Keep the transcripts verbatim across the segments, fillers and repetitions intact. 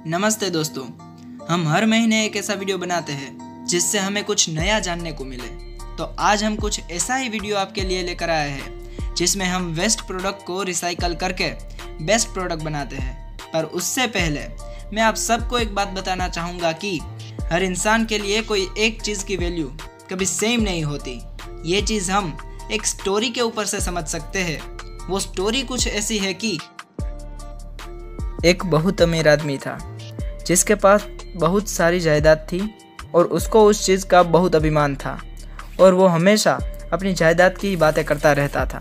नमस्ते दोस्तों, हम हर महीने एक ऐसा वीडियो बनाते हैं जिससे हमें कुछ नया जानने को मिले। तो आज हम कुछ ऐसा ही वीडियो आपके लिए लेकर आए हैं जिसमें हम वेस्ट प्रोडक्ट को रिसाइकल करके बेस्ट प्रोडक्ट बनाते हैं। पर उससे पहले मैं आप सबको एक बात बताना चाहूँगा कि हर इंसान के लिए कोई एक चीज़ की वैल्यू कभी सेम नहीं होती। ये चीज़ हम एक स्टोरी के ऊपर से समझ सकते हैं। वो स्टोरी कुछ ऐसी है कि एक बहुत अमीर आदमी था जिसके पास बहुत सारी जायदाद थी और उसको उस चीज़ का बहुत अभिमान था और वो हमेशा अपनी जायदाद की बातें करता रहता था।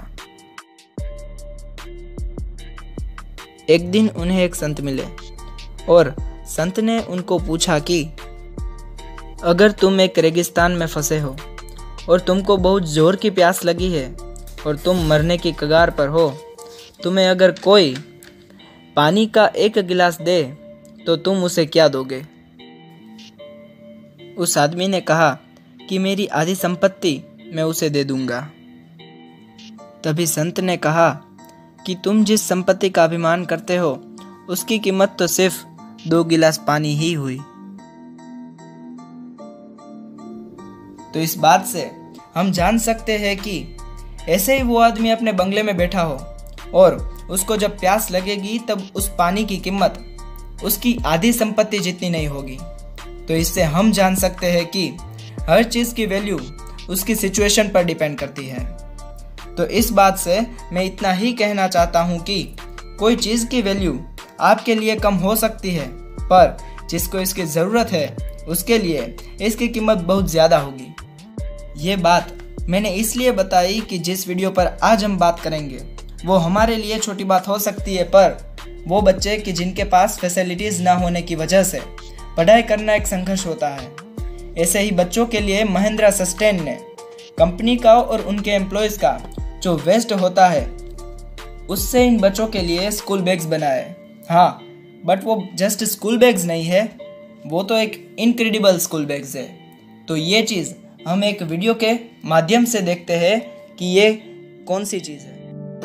एक दिन उन्हें एक संत मिले और संत ने उनको पूछा कि अगर तुम एक रेगिस्तान में फंसे हो और तुमको बहुत ज़ोर की प्यास लगी है और तुम मरने की कगार पर हो, तुम्हें अगर कोई पानी का एक गिलास दे तो तुम उसे क्या दोगे? उस आदमी ने कहा कि मेरी आधी संपत्ति मैं उसे दे दूंगा। तभी संत ने कहा कि तुम जिस संपत्ति का अभिमान करते हो उसकी कीमत तो सिर्फ दो गिलास पानी ही हुई। तो इस बात से हम जान सकते हैं कि ऐसे ही वो आदमी अपने बंगले में बैठा हो और उसको जब प्यास लगेगी तब उस पानी की कीमत उसकी आधी संपत्ति जितनी नहीं होगी। तो इससे हम जान सकते हैं कि हर चीज़ की वैल्यू उसकी सिचुएशन पर डिपेंड करती है। तो इस बात से मैं इतना ही कहना चाहता हूँ कि कोई चीज़ की वैल्यू आपके लिए कम हो सकती है, पर जिसको इसकी ज़रूरत है उसके लिए इसकी कीमत बहुत ज़्यादा होगी। ये बात मैंने इसलिए बताई कि जिस वीडियो पर आज हम बात करेंगे वो हमारे लिए छोटी बात हो सकती है, पर वो बच्चे कि जिनके पास फैसिलिटीज़ ना होने की वजह से पढ़ाई करना एक संघर्ष होता है, ऐसे ही बच्चों के लिए महिंद्रा सस्टेन ने कंपनी का और उनके एम्प्लॉयज़ का जो वेस्ट होता है उससे इन बच्चों के लिए स्कूल बैग्स बनाए। हाँ, बट वो जस्ट स्कूल बैग्स नहीं है, वो तो एक इनक्रेडिबल स्कूल बैग्स है। तो ये चीज़ हम एक वीडियो के माध्यम से देखते हैं कि ये कौन सी चीज़ है।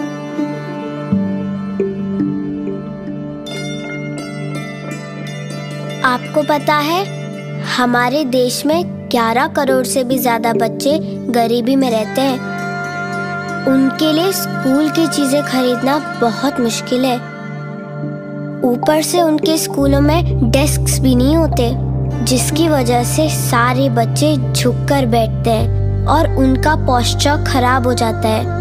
आपको पता है हमारे देश में ग्यारह करोड़ से भी ज़्यादा बच्चे गरीबी में रहते हैं। उनके लिए स्कूल की चीज़ें खरीदना बहुत मुश्किल है। ऊपर से उनके स्कूलों में डेस्क्स भी नहीं होते, जिसकी वजह से सारे बच्चे झुककर बैठते हैं और उनका पोस्चर खराब हो जाता है।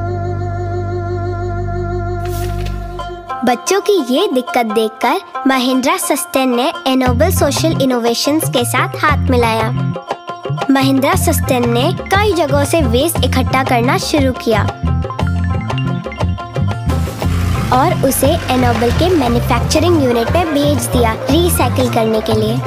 बच्चों की ये दिक्कत देखकर महिंद्रा सस्टेन ने एनोबल सोशल इनोवेशंस के साथ हाथ मिलाया। महिंद्रा सस्टेन ने कई जगहों से वेस्ट इकट्ठा करना शुरू किया और उसे एनोबल के मैन्युफैक्चरिंग यूनिट में भेज दिया रिसाइकिल करने के लिए।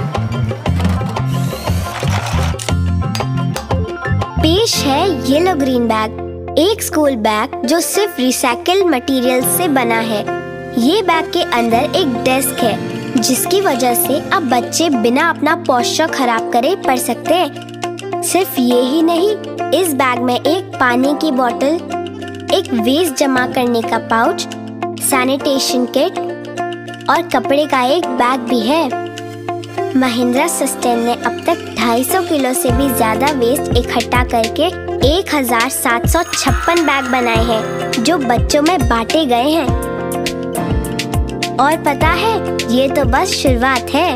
पेश है येलो ग्रीन बैग, एक स्कूल बैग जो सिर्फ रिसाइकिल मटेरियल से बना है। ये बैग के अंदर एक डेस्क है जिसकी वजह से अब बच्चे बिना अपना पोस्चर खराब करे पढ़ सकते हैं। सिर्फ ये ही नहीं, इस बैग में एक पानी की बोतल, एक वेस्ट जमा करने का पाउच, सैनिटेशन किट और कपड़े का एक बैग भी है। महिंद्रा सस्टेन ने अब तक ढाई सौ किलो से भी ज्यादा वेस्ट इकट्ठा करके एक हजार सात सौ छप्पन बैग बनाए हैं जो बच्चों में बांटे गए हैं। और पता है, ये तो बस शुरुआत है।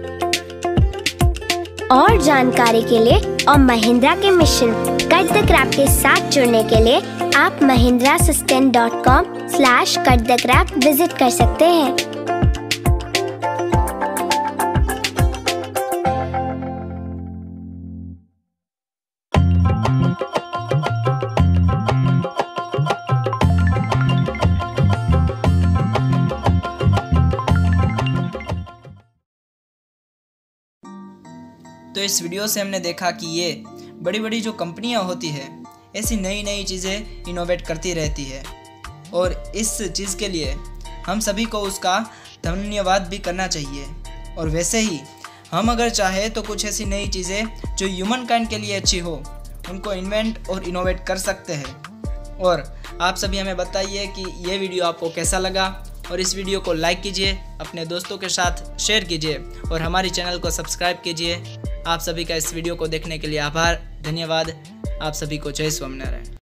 और जानकारी के लिए और महिंद्रा के मिशन कट द क्रैप के साथ जुड़ने के लिए आप Mahindra sustain dot com slash cut the crap visit कर सकते हैं। तो इस वीडियो से हमने देखा कि ये बड़ी बड़ी जो कंपनियां होती है ऐसी नई नई चीज़ें इनोवेट करती रहती है और इस चीज़ के लिए हम सभी को उसका धन्यवाद भी करना चाहिए। और वैसे ही हम अगर चाहे तो कुछ ऐसी नई चीज़ें जो ह्यूमन काइंड के लिए अच्छी हो उनको इन्वेंट और इनोवेट कर सकते हैं। और आप सभी हमें बताइए कि ये वीडियो आपको कैसा लगा और इस वीडियो को लाइक कीजिए, अपने दोस्तों के साथ शेयर कीजिए और हमारी चैनल को सब्सक्राइब कीजिए। आप सभी का इस वीडियो को देखने के लिए आभार, धन्यवाद। आप सभी को जय स्वामिनारायण।